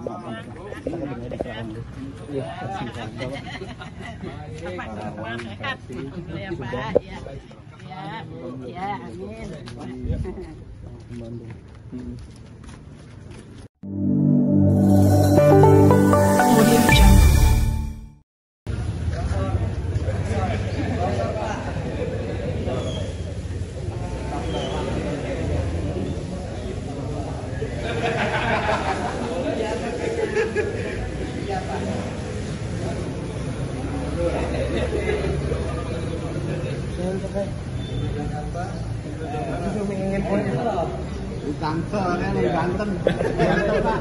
Banten Pak.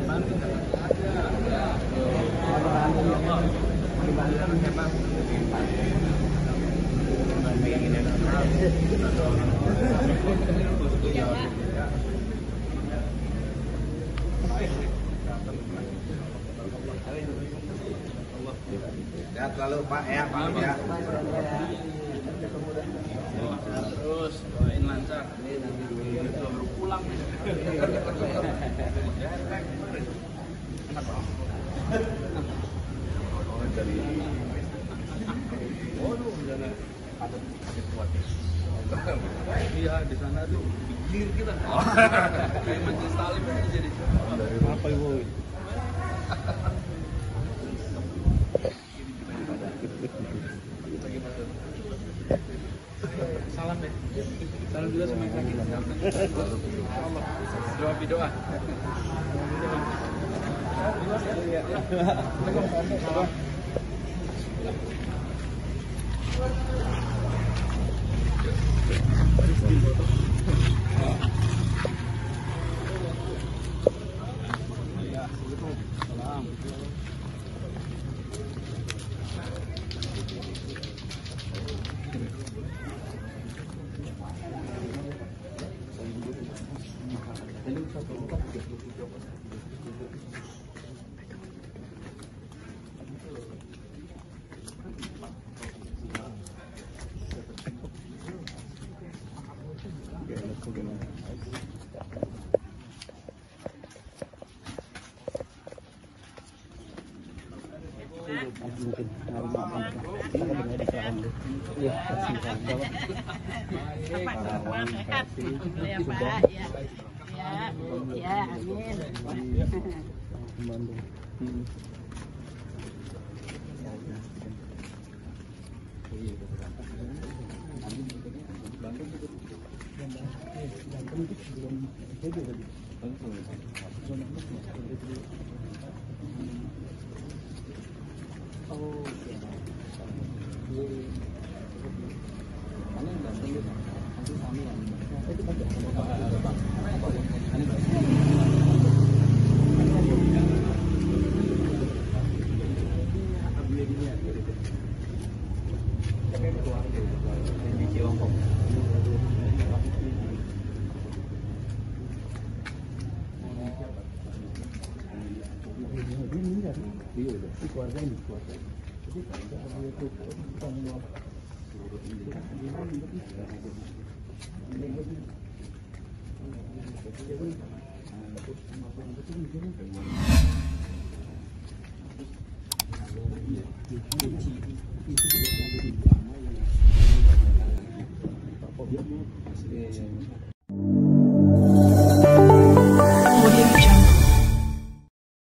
Sehat selalu Pak ya, Pak ya. Terus doain lancar. Ini nanti baru pulang. Iya di sana tuh digir kita. Kayak majelis talim aja jadi. Dari apa Ibu? Salam deh. Salam juga sama yang sakit. Doa doa. Ya, amin. Keluarga